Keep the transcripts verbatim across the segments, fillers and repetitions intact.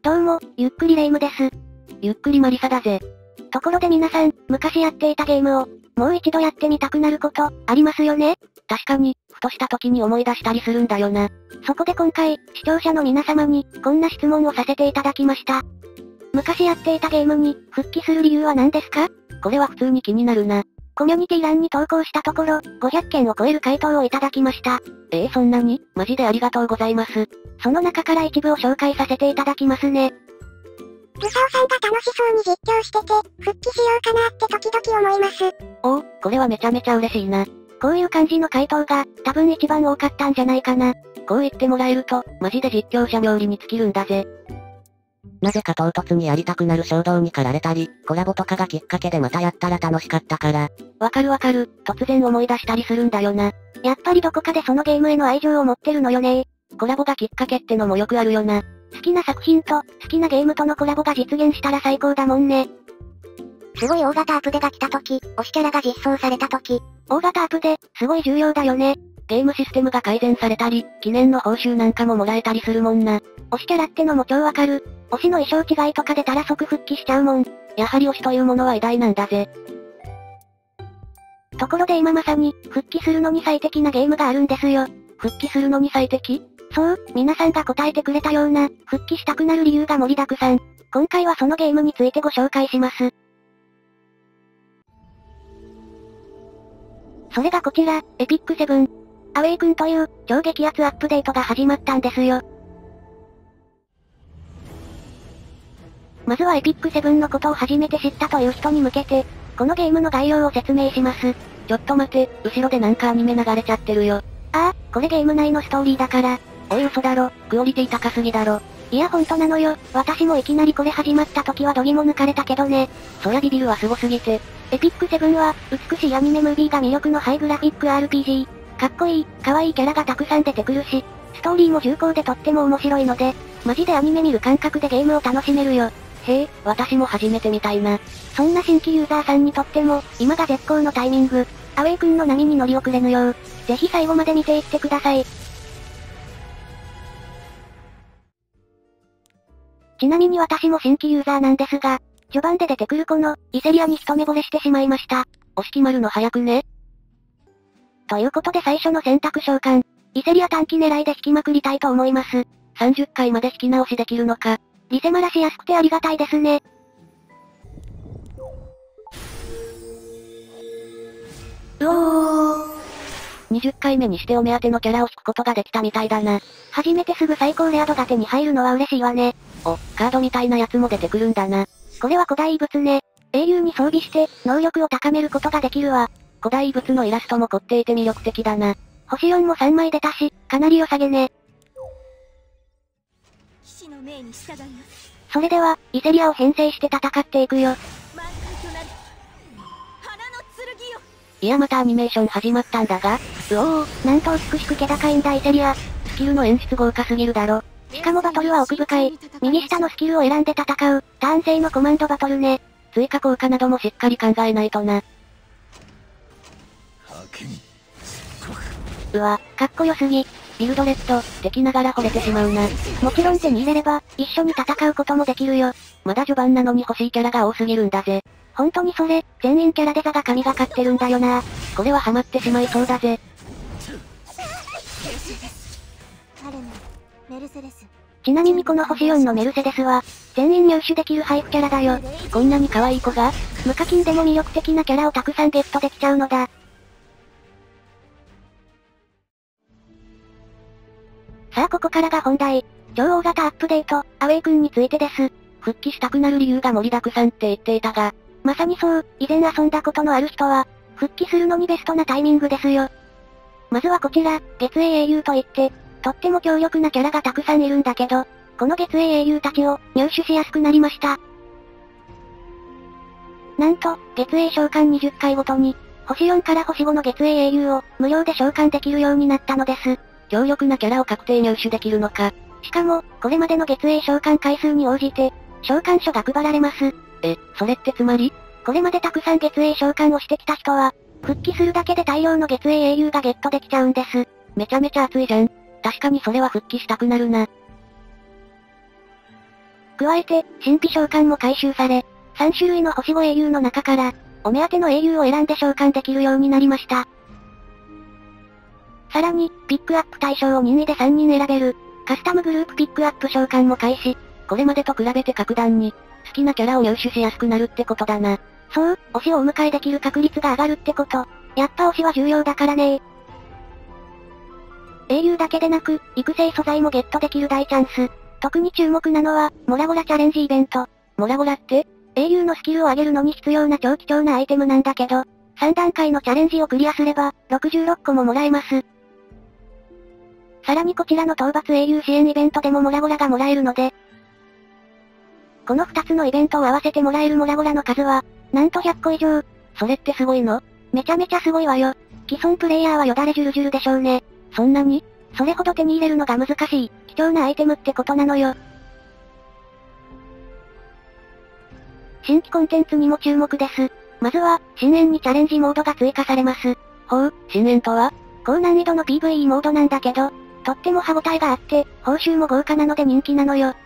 どうも、ゆっくりレ夢ムです。 ゆっくりマリサだぜ。 ところで皆さん、昔やっていたゲームを、もう一度やってみたくなること、ありますよね？ 確かに、ふとした時に思い出したりするんだよな。 そこで今回、視聴者の皆様に、こんな質問をさせていただきました。昔やっていたゲームに、復帰する理由は何ですか？ これは普通に気になるな。 コミュニティ欄に投稿したところ、ごひゃっけんを超える回答をいただきました。 ええー、そんなに？マジでありがとうございます。 その中から一部を紹介させていただきますね。 ルサオさんが楽しそうに実況してて、復帰しようかなって時々思います。 おお、これはめちゃめちゃ嬉しいな。 こういう感じの回答が、多分一番多かったんじゃないかな。 こう言ってもらえると、マジで実況者冥利に尽きるんだぜ。なぜか唐突にやりたくなる衝動に駆られたり、コラボとかがきっかけでまたやったら楽しかったから。 わかるわかる、突然思い出したりするんだよな。やっぱりどこかでそのゲームへの愛情を持ってるのよね。 コラボがきっかけってのもよくあるよな。 好きな作品と、好きなゲームとのコラボが実現したら最高だもんね。 すごい大型アップデが来た時、推しキャラが実装された時。 大型アップデ、すごい重要だよね。 ゲームシステムが改善されたり、記念の報酬なんかももらえたりするもんな。 推しキャラってのも超わかる。推しの衣装違いとか出たら即復帰しちゃうもん。 やはり推しというものは偉大なんだぜ。 ところで今まさに、復帰するのに最適なゲームがあるんですよ。 復帰するのに最適？ そう、皆さんが答えてくれたような、復帰したくなる理由が盛りだくさん。今回はそのゲームについてご紹介します。それがこちら、エピックセブン。アウェイクンという、超激アツアップデートが始まったんですよ。まずはエピックセブンのことを初めて知ったという人に向けて、このゲームの概要を説明します。 ちょっと待て、後ろでなんかアニメ流れちゃってるよ。 ああ、これゲーム内のストーリーだから。 おい嘘だろ、クオリティ高すぎだろ。 いやほんとなのよ、私もいきなりこれ始まった時は度肝抜かれたけどね。 そりゃビビるはすごすぎて。 エピックセブンは、美しいアニメムービーが魅力のハイグラフィック アールピージー。かっこいい、可愛いキャラがたくさん出てくるし、ストーリーも重厚でとっても面白いので、マジでアニメ見る感覚でゲームを楽しめるよ。 へえ、私も初めてみたいな。 そんな新規ユーザーさんにとっても、今が絶好のタイミング。アウェイ君の波に乗り遅れぬよう、ぜひ最後まで見ていってください。ちなみに私も新規ユーザーなんですが、序盤で出てくるこの、イセリアに一目惚れしてしまいました。 押し決まるの早くね？ ということで最初の選択召喚、イセリア短期狙いで引きまくりたいと思います。 さんじゅっかいまで引き直しできるのか。 リセマラしやすくてありがたいですね。うおー。 にじゅっかいめにしてお目当てのキャラを引くことができたみたいだな。 初めてすぐ最高レア度が手に入るのは嬉しいわね。 お、カードみたいなやつも出てくるんだな。 これは古代遺物ね。英雄に装備して、能力を高めることができるわ。 古代遺物のイラストも凝っていて魅力的だな。 星よんもさんまい出たし、かなり良さげね。 騎士の命に従います。 それでは、イセリアを編成して戦っていくよ。 満開となる花の剣よ。 いやまたアニメーション始まったんだが。 うおー、なんと美しく気高いんだイセリア。 スキルの演出豪華すぎるだろ。 しかもバトルは奥深い。右下のスキルを選んで戦う、ターン制のコマンドバトルね。 追加効果などもしっかり考えないとな。 うわ、かっこよすぎ。 ビルドレッド、敵ながら惚れてしまうな。 もちろん手に入れれば、一緒に戦うこともできるよ。 まだ序盤なのに欲しいキャラが多すぎるんだぜ。 本当にそれ、全員キャラデザが神がかってるんだよな。 これはハマってしまいそうだぜ。 ちなみにこの星よんのメルセデスは、全員入手できる配布キャラだよ。 こんなに可愛い子が？ 無課金でも魅力的なキャラをたくさんゲットできちゃうのだ。さあここからが本題。超大型アップデート、アウェイ君についてです。 復帰したくなる理由が盛りだくさんって言っていたが。 まさにそう、以前遊んだことのある人は、復帰するのにベストなタイミングですよ。まずはこちら、月影英雄といって、とっても強力なキャラがたくさんいるんだけど、この月影英雄たちを入手しやすくなりました。なんと、月影召喚にじゅっかいごとに、星よんから星ごの月影英雄を無料で召喚できるようになったのです。 強力なキャラを確定入手できるのか。 しかも、これまでの月影召喚回数に応じて、召喚書が配られます。 え、それってつまり？ これまでたくさん月影召喚をしてきた人は、復帰するだけで大量の月影英雄がゲットできちゃうんです。 めちゃめちゃ熱いじゃん。確かにそれは復帰したくなるな。 加えて、神秘召喚も回収され、さん種類の星ご英雄の中から、お目当ての英雄を選んで召喚できるようになりました。さらに、ピックアップ対象を任意でさんにん選べる、カスタムグループピックアップ召喚も開始。 これまでと比べて格段に、好きなキャラを入手しやすくなるってことだな。 そう、推しをお迎えできる確率が上がるってこと。やっぱ推しは重要だからねー。英雄だけでなく、育成素材もゲットできる大チャンス。特に注目なのは、モラゴラチャレンジイベント。 モラゴラって？ 英雄のスキルを上げるのに必要な超貴重なアイテムなんだけど、さん段階のチャレンジをクリアすれば、ろくじゅうろっこももらえます。さらにこちらの討伐英雄支援イベントでもモラゴラがもらえるので、このふたつのイベントを合わせてもらえるモラゴラの数は、なんとひゃっこ以上。 それってすごいの？ めちゃめちゃすごいわよ。既存プレイヤーはよだれじゅるじゅるでしょうね。 そんなに？ それほど手に入れるのが難しい、貴重なアイテムってことなのよ。新規コンテンツにも注目です。まずは、深淵にチャレンジモードが追加されます。 ほう、深淵とは？ 高難易度の ピーブイイー モードなんだけど、とっても歯応えがあって、報酬も豪華なので人気なのよ。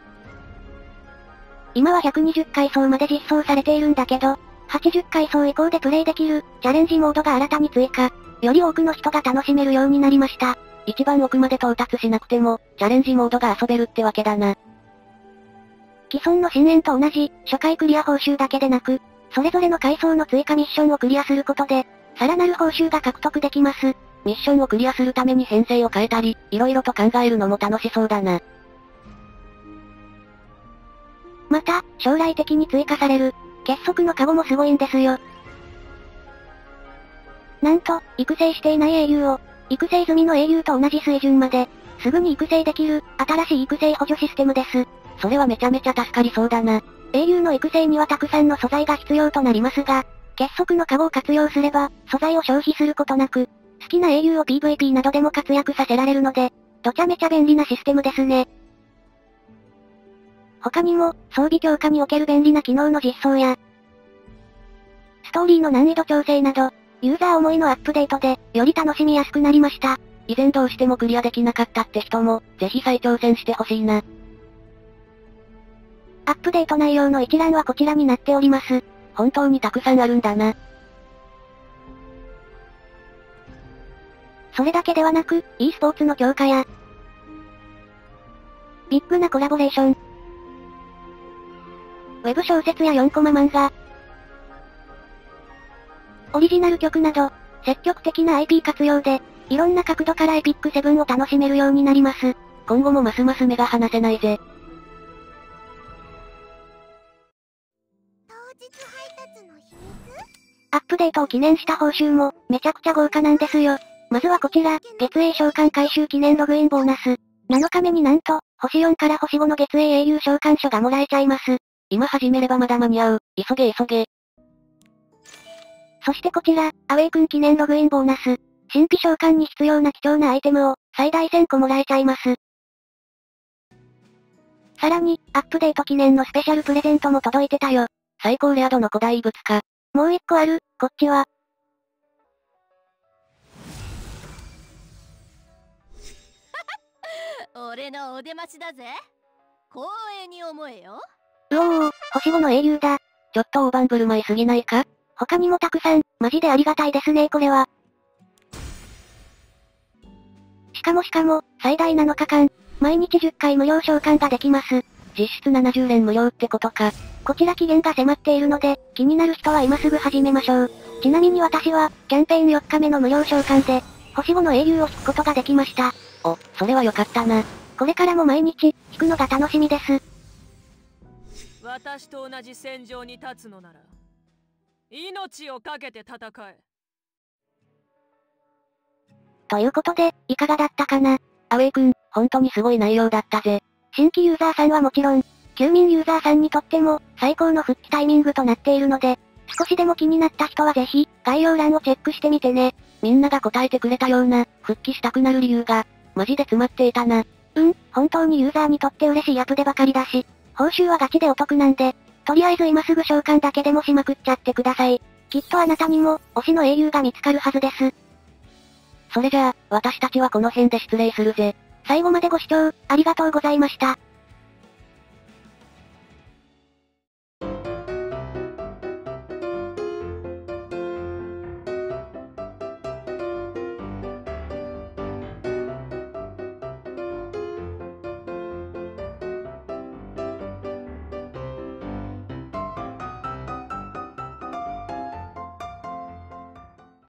今はひゃくにじゅっかいそうまで実装されているんだけど、はちじゅっかいそう以降でプレイできる、チャレンジモードが新たに追加。より多くの人が楽しめるようになりました。 一番奥まで到達しなくても、チャレンジモードが遊べるってわけだな。 既存の深淵と同じ、初回クリア報酬だけでなく、それぞれの階層の追加ミッションをクリアすることで、さらなる報酬が獲得できます。 ミッションをクリアするために編成を変えたり、色々と考えるのも楽しそうだな。 また、将来的に追加される、結束のカゴもすごいんですよ。なんと、育成していない英雄を、育成済みの英雄と同じ水準まで、すぐに育成できる、新しい育成補助システムです。 それはめちゃめちゃ助かりそうだな。 英雄の育成にはたくさんの素材が必要となりますが、結束のカゴを活用すれば、素材を消費することなく、好きな英雄を ピーブイピー などでも活躍させられるので、どちゃめちゃ便利なシステムですね。他にも、装備強化における便利な機能の実装や、ストーリーの難易度調整など、ユーザー思いのアップデートで、より楽しみやすくなりました。 以前どうしてもクリアできなかったって人も、ぜひ再挑戦してほしいな。 アップデート内容の一覧はこちらになっております。 本当にたくさんあるんだな。 それだけではなく、e スポーツの強化や、ビッグなコラボレーション、ウェブ小説やよんコマ漫画、オリジナル曲など、積極的な アイピー 活用で、いろんな角度からエピックセブンを楽しめるようになります。 今後もますます目が離せないぜ。 当日配達の秘密？ アップデートを記念した報酬も、めちゃくちゃ豪華なんですよ。まずはこちら、月影召喚回収記念ログインボーナス。なのかめになんと、星よんから星ごの月影英雄召喚書がもらえちゃいます。 今始めればまだ間に合う。急げ急げ。 そしてこちら、アウェイクン記念ログインボーナス。神秘召喚に必要な貴重なアイテムを、最大せんこもらえちゃいます。さらに、アップデート記念のスペシャルプレゼントも届いてたよ。 最高レア度の古代遺物か。 もう一個ある、こっちは。 俺のお出ましだぜ。光栄に思えよ。 うおー、星ごの英雄だ。 ちょっと大盤振る舞いすぎないか？ 他にもたくさん、マジでありがたいですねこれは。しかもしかも、最大なのかかん、毎日じゅっかい無料召喚ができます。 実質ななじゅうれん無料ってことか。 こちら期限が迫っているので、気になる人は今すぐ始めましょう。ちなみに私は、キャンペーンよっかめの無料召喚で、星ごの英雄を引くことができました。 お、それはよかったな。 これからも毎日、引くのが楽しみです。 私と同じ戦場に立つのなら、命を懸けて戦え。 ということで、いかがだったかな？ アウェイ君、本当にすごい内容だったぜ。 新規ユーザーさんはもちろん、休眠ユーザーさんにとっても、最高の復帰タイミングとなっているので、少しでも気になった人はぜひ、概要欄をチェックしてみてね。 みんなが答えてくれたような、復帰したくなる理由が、マジで詰まっていたな。 うん、本当にユーザーにとって嬉しいアップデばかりだし、報酬はガチでお得なんで、とりあえず今すぐ召喚だけでもしまくっちゃってください。きっとあなたにも、推しの英雄が見つかるはずです。 それじゃあ、私たちはこの辺で失礼するぜ。 最後までご視聴、ありがとうございました。